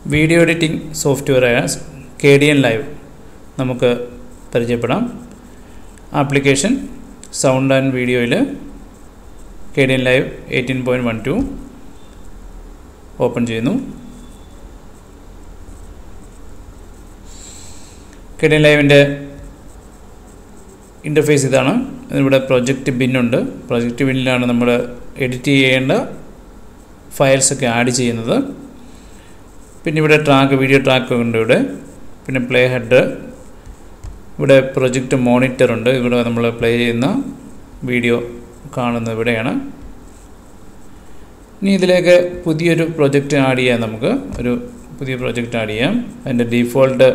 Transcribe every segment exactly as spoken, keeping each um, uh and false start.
Video editing സോഫ്റ്റ്വെയറായ K D N live നമുക്ക് പരിചയപ്പെടാം. ആപ്ലിക്കേഷൻ സൗണ്ട് ആൻഡ് വീഡിയോയിൽ K D N live eighteen point one two open ചെയ്യുന്നു. K D N ലൈവിൻ്റെ interface ഇതാണ്. ഇവിടെ പ്രൊജക്റ്റ് ബിന്നുണ്ട്. പ്രൊജക്റ്റ് ബിന്നിലാണ് നമ്മൾ എഡിറ്റ് ചെയ്യേണ്ട ഫയൽസൊക്കെ ആഡ് ചെയ്യുന്നത്. പിന്നെ ഇവിടെ ട്രാക്ക് വീഡിയോ ട്രാക്ക് ഉണ്ട്. ഇവിടെ പിന്നെ പ്ലേ ഹെഡ്, ഇവിടെ പ്രൊജക്റ്റ് മോണിറ്റർ ഉണ്ട്. ഇവിടെ നമ്മൾ പ്ലേ ചെയ്യുന്ന വീഡിയോ കാണുന്നത് ഇവിടെയാണ്. ഇനി ഇതിലേക്ക് പുതിയൊരു പ്രൊജക്റ്റ് ആഡ് ചെയ്യാം. നമുക്ക് ഒരു പുതിയ പ്രൊജക്റ്റ് ആഡ് ചെയ്യാം. അതിൻ്റെ default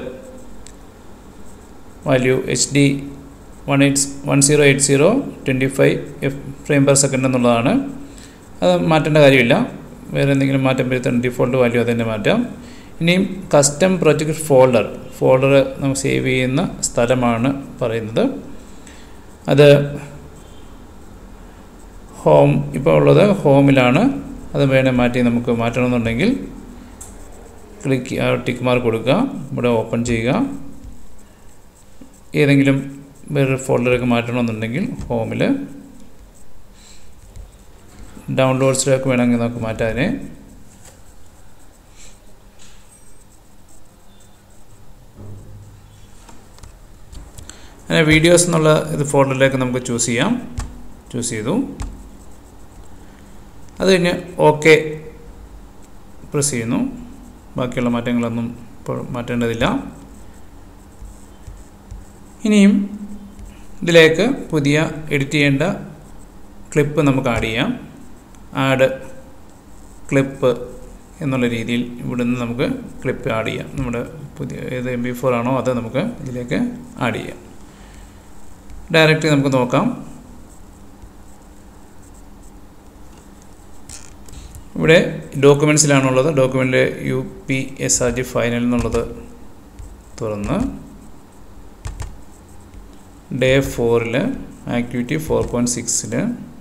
value H D one eight one zero eight zero twenty five F frame per second എന്നുള്ളതാണ്. അത് മാറ്റേണ്ട കാര്യമില്ല. വേറെ എന്തെങ്കിലും മാറ്റം വരുത്താൻ ഡിഫോൾട്ട് വാല്യൂ അത് തന്നെ മാറ്റാം. ഇനിയും കസ്റ്റം പ്രൊജക്റ്റ് ഫോൾഡർ ഫോൾഡർ നമുക്ക് സേവ് ചെയ്യുന്ന സ്ഥലമാണ് പറയുന്നത്. അത് ഹോം ഇപ്പോൾ ഉള്ളത് ഹോമിലാണ്. അത് വേണേൽ മാറ്റി നമുക്ക് മാറ്റണമെന്നുണ്ടെങ്കിൽ ക്ലിക്ക് ടിക്ക് മാർക്ക് കൊടുക്കുക. ഇവിടെ ഓപ്പൺ ചെയ്യുക. ഏതെങ്കിലും വേറെ ഫോൾഡറൊക്കെ മാറ്റണമെന്നുണ്ടെങ്കിൽ ഹോമിൽ ഡൗൺലോഡ്സിലേക്ക് വേണമെങ്കിൽ നമുക്ക് മാറ്റാതിനെ. അങ്ങനെ വീഡിയോസ് എന്നുള്ള ഇത് ഫോൾഡറിലേക്ക് നമുക്ക് ചൂസ് ചെയ്യാം. ചൂസ് ചെയ്തു. അത് കഴിഞ്ഞ് ഓക്കെ പ്രസ് ചെയ്യുന്നു. ബാക്കിയുള്ള മാറ്റങ്ങളൊന്നും ഇപ്പോൾ മാറ്റേണ്ടതില്ല. ഇനിയും ഇതിലേക്ക് പുതിയ എഡിറ്റ് ചെയ്യേണ്ട ക്ലിപ്പ് നമുക്ക് ആഡ് ചെയ്യാം. ആഡ് ക്ലിപ്പ് എന്നുള്ള രീതിയിൽ ഇവിടെ നിന്ന് നമുക്ക് ക്ലിപ്പ് ആഡ് ചെയ്യാം. നമ്മുടെ പുതിയ ഏത് എം ബി ഫോർ ആണോ അത് നമുക്ക് ഇതിലേക്ക് ആഡ് ചെയ്യാം. ഡയറക്റ്റ് നമുക്ക് നോക്കാം. ഇവിടെ ഡോക്യുമെൻറ്റ്സിലാണുള്ളത്. Document U P S R G final എന്നുള്ളത് തുറന്ന് ഡേ ഫോറിൽ ആക്ടിവിറ്റി ഫോർ പോയിൻറ്റ് സിക്സിൽ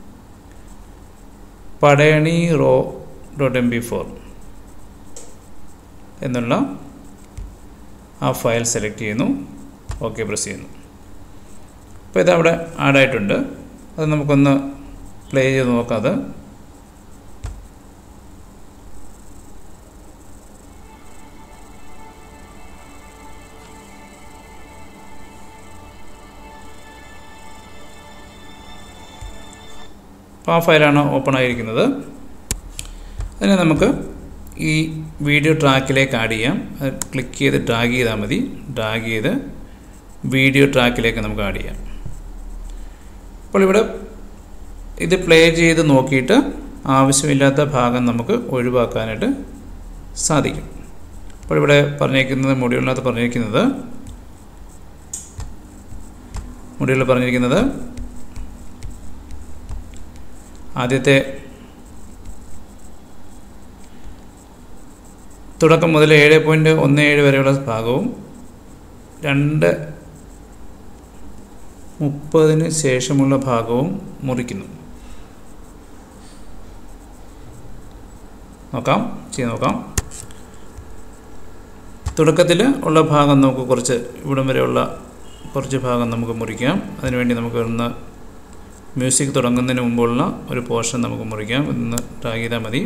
Padayani raw dot M B four എന്നുള്ള ആ ഫയൽ സെലക്ട് ചെയ്യുന്നു. ഓക്കെ പ്രസ് ചെയ്യുന്നു. അപ്പോൾ ഇതവിടെ ആഡായിട്ടുണ്ട്. അത് നമുക്കൊന്ന് പ്ലേ ചെയ്ത് നോക്കാം. അത് അപ്പോൾ ആ ഫയലാണ് ഓപ്പൺ ആയിരിക്കുന്നത്. അതിനെ നമുക്ക് ഈ വീഡിയോ ട്രാക്കിലേക്ക് ആഡ് ചെയ്യാം. അത് ക്ലിക്ക് ചെയ്ത് ഡ്രാഗ് ചെയ്താൽ മതി. ഡ്രാഗ് ചെയ്ത് വീഡിയോ ട്രാക്കിലേക്ക് നമുക്ക് ആഡ് ചെയ്യാം. അപ്പോൾ ഇവിടെ ഇത് പ്ലേ ചെയ്ത് നോക്കിയിട്ട് ആവശ്യമില്ലാത്ത ഭാഗം നമുക്ക് ഒഴിവാക്കാനായിട്ട് സാധിക്കും. അപ്പോൾ ഇവിടെ പറഞ്ഞിരിക്കുന്നത് മൊഡ്യൂളിനകത്ത് പറഞ്ഞിരിക്കുന്നത് മൊഡ്യൂളിൽ പറഞ്ഞിരിക്കുന്നത് ആദ്യത്തെ തുടക്കം മുതൽ ഏഴ് പോയിൻറ്റ് ഒന്ന് ഏഴ് വരെയുള്ള ഭാഗവും രണ്ട് മുപ്പതിന് ശേഷമുള്ള ഭാഗവും മുറിക്കുന്നു. നോക്കാം, ചെയ്ത് നോക്കാം. തുടക്കത്തിൽ ഉള്ള ഭാഗം നമുക്ക് കുറച്ച് ഇവിടം വരെയുള്ള കുറച്ച് ഭാഗം നമുക്ക് മുറിക്കാം. അതിനുവേണ്ടി നമുക്ക് ഒന്ന് മ്യൂസിക് തുടങ്ങുന്നതിന് മുമ്പുള്ള ഒരു പോർഷൻ നമുക്ക് മുറിക്കാം. ഇന്ന് ഡ്രാഗ് ചെയ്താൽ മതി.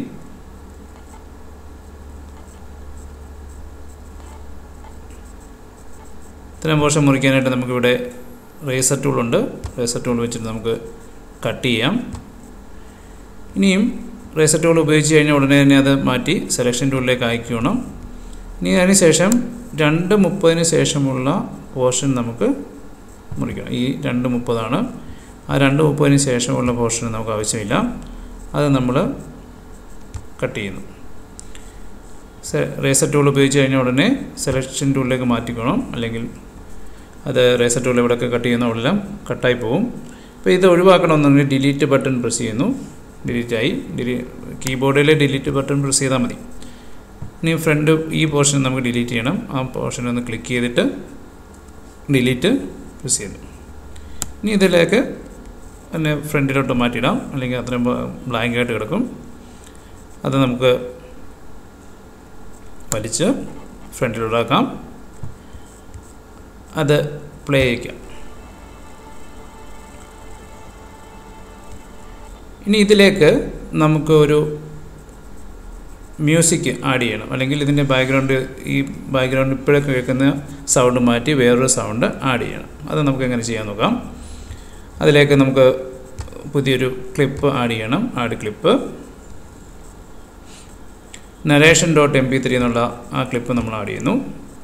ഇത്രയും പോർഷൻ മുറിക്കാനായിട്ട് നമുക്കിവിടെ റേസർ ടൂളുണ്ട്. റേസർ ടൂൾ വെച്ചിട്ട് നമുക്ക് കട്ട് ചെയ്യാം. ഇനിയും റേസർ ടൂൾ ഉപയോഗിച്ച് കഴിഞ്ഞാൽ ഉടനെ തന്നെ അത് മാറ്റി സെലക്ഷൻ ടൂളിലേക്ക് അയക്കണം. ഇനി അതിന് ശേഷം രണ്ട് മുപ്പതിന് ശേഷമുള്ള പോർഷൻ നമുക്ക് മുറിക്കണം. ഈ രണ്ട് മുപ്പതാണ്. ആ രണ്ട് മുപ്പതിന് ശേഷമുള്ള പോർഷൻ നമുക്ക് ആവശ്യമില്ല. അത് നമ്മൾ കട്ട് ചെയ്യുന്നു. റേസർ ടൂൾ ഉപയോഗിച്ച് കഴിഞ്ഞാൽ ഉടനെ സെലക്ഷൻ ടൂളിലേക്ക് മാറ്റിക്കണം. അല്ലെങ്കിൽ അത് റേസർ ടൂൾ ഇവിടെയൊക്കെ കട്ട് ചെയ്യുന്ന ഉള്ളെല്ലാം കട്ടായി പോകും. അപ്പോൾ ഇത് ഒഴിവാക്കണമെന്നുണ്ടെങ്കിൽ ഡിലീറ്റ് ബട്ടൺ പ്രസ് ചെയ്യുന്നു. ഡിലീറ്റായി. ഡിലീ കീബോർഡിൽ ഡിലീറ്റ് ബട്ടൺ പ്രസ് ചെയ്താൽ മതി. ഇനി ഫ്രണ്ട് ഈ പോർഷൻ നമുക്ക് ഡിലീറ്റ് ചെയ്യണം. ആ പോർഷൻ ഒന്ന് ക്ലിക്ക് ചെയ്തിട്ട് ഡിലീറ്റ് പ്രസ് ചെയ്യുന്നു. ഇനി ഇതിലേക്ക് തന്നെ ഫ്രണ്ടിലോട്ട് മാറ്റിയിടാം. അല്ലെങ്കിൽ അത്രയും ബ്ലാങ്ക് ആയിട്ട് കിടക്കും. അത് നമുക്ക് വലിച്ച് ഫ്രണ്ടിലോട്ടാക്കാം. അത് പ്ലേ ചെയ്യിക്കാം. ഇനി ഇതിലേക്ക് നമുക്ക് ഒരു മ്യൂസിക് ആഡ് ചെയ്യണം, അല്ലെങ്കിൽ ഇതിൻ്റെ ബാക്ക്ഗ്രൗണ്ട് ഈ ബാക്ക്ഗ്രൗണ്ട് ഇപ്പോഴൊക്കെ കേൾക്കുന്ന സൗണ്ട് മാറ്റി വേറൊരു സൗണ്ട് ആഡ് ചെയ്യണം. അത് നമുക്ക് എങ്ങനെ ചെയ്യാൻ നോക്കാം. അതിലേക്ക് നമുക്ക് പുതിയൊരു ക്ലിപ്പ് ആഡ് ചെയ്യണം. Add clip narration dot M P three എന്നുള്ള ആ ക്ലിപ്പ് നമ്മൾ ആഡ് ചെയ്യുന്നു.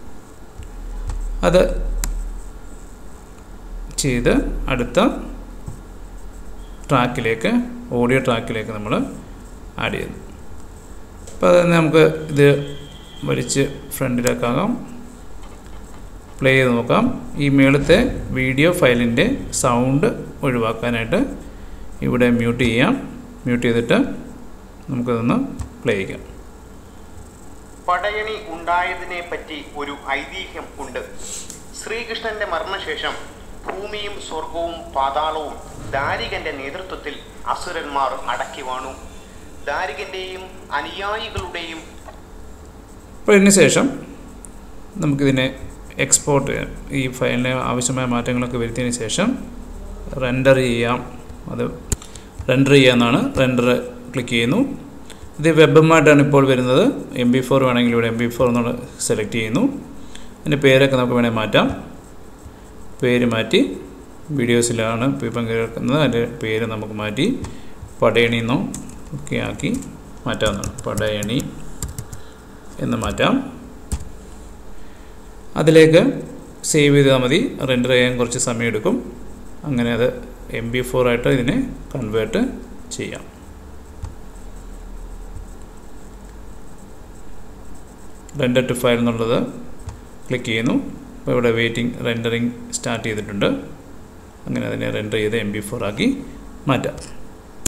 അത് ചെയ്ത് അടുത്ത ട്രാക്കിലേക്ക് ഓഡിയോ ട്രാക്കിലേക്ക് നമ്മൾ ആഡ് ചെയ്യുന്നു. അപ്പോൾ അത് നമുക്ക് ഇത് വലിച്ച് ഫ്രണ്ടിലേക്കാകാം. പ്ലേ ചെയ്ത് നോക്കാം. ഈ മേളത്തെ വീഡിയോ ഫയലിൻ്റെ സൗണ്ട് ഒഴിവാക്കാനായിട്ട് ഇവിടെ മ്യൂട്ട് ചെയ്യാം. മ്യൂട്ട് ചെയ്തിട്ട് നമുക്കതൊന്ന് പ്ലേ ചെയ്യാം. പടയണി ഉണ്ടായതിനെ പറ്റി ഒരു ഐതിഹ്യം ഉണ്ട്. ശ്രീകൃഷ്ണന്റെ മരണശേഷം ഭൂമിയും സ്വർഗവും പാതാളവും ദാരികന്റെ നേതൃത്വത്തിൽ അസുരന്മാർ അടക്കി വാണു. ദാരികന്റെയും അനുയായികളുടെയും അപ്പോൾ ഇതിന് ശേഷം നമുക്കിതിനെ എക്സ്പോർട്ട് ചെയ്യാം. ഈ ഫയലിന് ആവശ്യമായ മാറ്റങ്ങളൊക്കെ വരുത്തിയതിന് ശേഷം റെൻഡർ ചെയ്യാം. അത് റെൻഡർ ചെയ്യാമെന്നാണ്. റെൻഡർ ക്ലിക്ക് ചെയ്യുന്നു. ഇത് വെബുമായിട്ടാണ് ഇപ്പോൾ വരുന്നത്. എം ബി ഫോർ വേണമെങ്കിൽ ഇവിടെ എം ബി ഫോർ എന്നുള്ള സെലക്ട് ചെയ്യുന്നു. അതിൻ്റെ പേരൊക്കെ നമുക്ക് വേണമെങ്കിൽ മാറ്റാം. പേര് മാറ്റി വീഡിയോസിലാണ് ഇപ്പം കേൾക്കുന്നത്. അതിൻ്റെ പേര് നമുക്ക് മാറ്റി പടയണി എന്നോ ഒക്കെ ആക്കി മാറ്റാവുന്നതാണ്. പടയണി എന്ന് മാറ്റാം. അതിലേക്ക് സേവ് ചെയ്താൽ മതി. റെൻഡർ ചെയ്യാൻ കുറച്ച് സമയം എടുക്കും. അങ്ങനെ അത് എം ബി ഫോർ ആയിട്ട് ഇതിനെ കൺവേർട്ട് ചെയ്യാം. റെൻഡർ ടു ഫയൽ എന്നുള്ളത് ക്ലിക്ക് ചെയ്യുന്നു. അപ്പോൾ ഇവിടെ വെയിറ്റിംഗ് റെൻഡറിങ് സ്റ്റാർട്ട് ചെയ്തിട്ടുണ്ട്. അങ്ങനെ അതിനെ റെൻഡർ ചെയ്ത് എം ബി ഫോർ ആക്കി മാറ്റാം.